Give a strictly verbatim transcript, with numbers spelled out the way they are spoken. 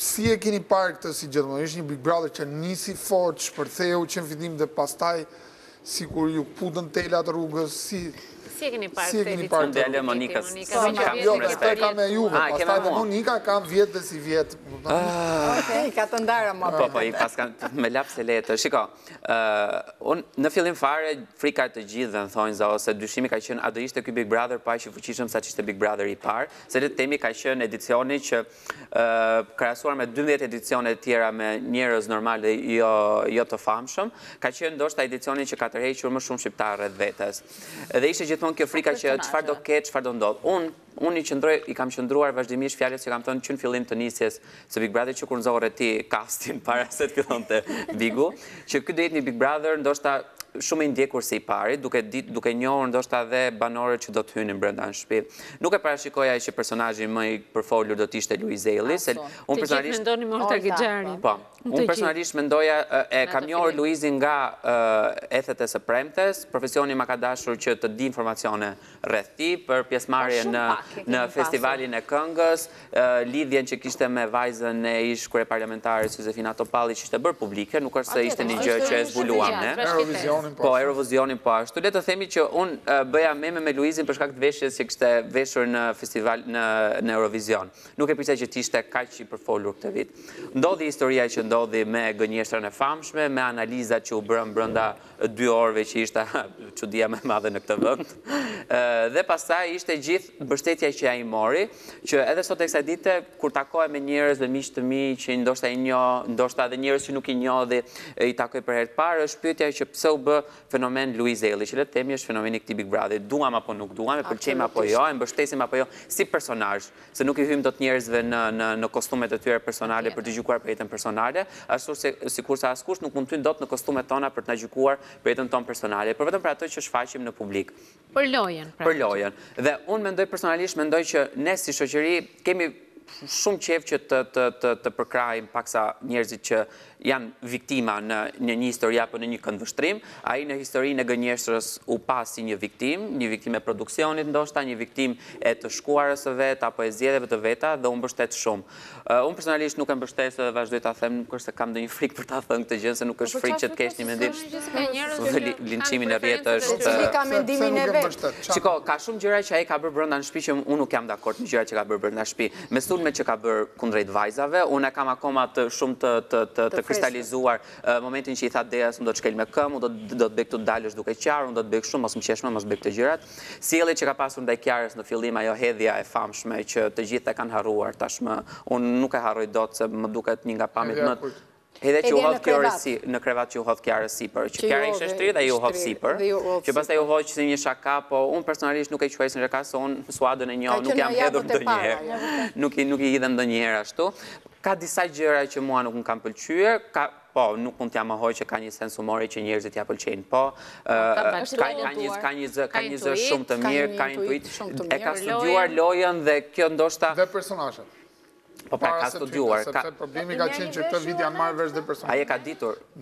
si e keni parë këtë si gjithmonë, ishtë një Big Brother që nisi fort, shpërtheu që në fillim dhe pastaj, si kur ju putën telat rrugës, si... Si e keni parë Si e keni parë Unë dele Monikës. Jo, këtë ka me juve, pastaj dhe Monika ka vjetë dhe si vjetë. Okej, ka të ndara ma. Po, po, i pas kanë me lapë se letë. Shiko, unë në fillim fare, frika të gjithë dhe në thonjë za, ose dyshimi ka qenë, a do ishte këj Big Brother pa që fuqishëm sa që ishte Big Brother i parë, se dhe temi ka qenë edicioni që krasuar me dymbëdhjetë edicione tjera me njerëz normal dhe jo të famshëm, ka qenë ndoshta edicioni që ka tërhequr më shumë shqiptarë rreth vetes. Dhe ishte gjithmonë kjo frika që çfarë do ketë, çfarë do ndodh. Unë unë i qëndroj, i kam qëndruar vazhdimisht fjalët që kam thënë që në fillim të nisjes së Big Brother që kur nxorre ti castin para se të fillonte Bigu, që ky do jetë një Big Brother ndoshta shumë i ndjekur se i pari, duke ditë, duke njohur ndoshta dhe banorët që do të hynin brenda në shtëpi. Nuk e parashikoja që personazhi më i përfolur do të ishte Luizelli, se unë personalisht mendoni Morta Gixhari. Po, unë personalisht mendoja e kam njohur Luizin nga ethet e së premtes, profesioni ma ka dashur që të di informacione rreth tij për pjesëmarrje në në festivalin e këngës, lidhjen që kishte me vajzën e ish kryeparlamentare Josefina Topalli që ishte bërë publike, nuk është se ishte një gjë që e zbuluam ne. Po, Eurovizionin po ashtu. Le të themi që unë bëja meme me Luizin për shkak të veshjes që kishte veshur në festival në Eurovision. Nuk e prisja që t'ishte kaq i përfolur këtë vit. Ndodhi historia që ndodhi me gënjeshtrën e famshme, me analizat që u bërën brenda dy orëve që ishte çudia më e madhe në këtë vend. Dhe pastaj ishte gjithë mbështetja që ai mori, që edhe sot e kësaj dite kur takohem me njerëz dhe miq të mi që ndoshta i njoh, ndoshta edhe njerëz që nuk i njoh dhe i takoj për herë të parë, është pyetja që pse u bë fenomen Luizelli, që le të themi është fenomeni i këtij Big Brother. Duam apo nuk duam, e pëlqejmë apo jo, e mbështesim apo jo, si personazh, se nuk i hym dot njerëzve në në në kostumet e tyre personale për të gjykuar për jetën personale, ashtu se sikurse askush nuk mund të hyn dot në kostumet tona për të na gjykuar për jetën tonë personale, por vetëm për ato që shfaqim në publik. Për lojën. Për lojën. Dhe unë mendoj personalisht, mendoj që ne si shoqëri kemi shumë qef që të, të, të, të përkrajmë paksa njerëzit që janë viktima në, në një histori apo në një këndvështrim. Ai në historinë e gënjeshtrës u pa si një viktim, një viktim e produksionit ndoshta, një viktim e të shkuarës së vet apo e zgjedhjeve të veta dhe u mbështet shumë. Uh, unë personalisht nuk e mbështes dhe vazhdoj ta them, nuk është se kam ndonjë frikë për ta thënë këtë gjë, se nuk është frikë që të kesh një mendim. Linçimi në rrjet është. Ka mendimin e vet. Shiko, ka shumë gjëra që ai ka bërë brenda në shtëpi që unë nuk jam dakord me gjërat që ka bërë brenda në shtëpi. Me sulme që ka bërë kundrejt vajzave, unë e kam akoma të shumë të të të, të kristalizuar momentin që i tha Deas, unë do të shkel me këmbë, unë do do të bëj këtu dalësh duke qarë, unë do të bëj kështu, mos më qesh më, mos bëj këto gjërat. Sjellja që ka pasur ndaj Kiarës në fillim, ajo hedhja e famshme që të gjithë e kanë harruar tashmë, unë nuk e harroj dot se më duket një nga pamjet më edhe që u hodh Kiara si në krevat që u hodh Kiara sipër, që Kiara ishte shtrirë dhe ju hodh sipër, që pastaj u hodh si një shaka, po unë personalisht nuk e quaj si një shaka, se unë suadën e njoh, nuk jam hedhur ndonjëherë, nuk i nuk i hidhem ndonjëherë ashtu. Ka disa gjëra që mua nuk më kanë pëlqyer, ka po, nuk mund t'ja mohoj që ka një sens humori që njerëzit ja pëlqejnë, po, ka një zë shumë të mirë, ka intuit, e ka studiuar lojën dhe kjo ndoshta... Dhe personazhet. Po pra ka studiuar. Sepse problemi ka qenë që këtë vit janë marrë vesh dhe personazhet. Ai e ka ditur.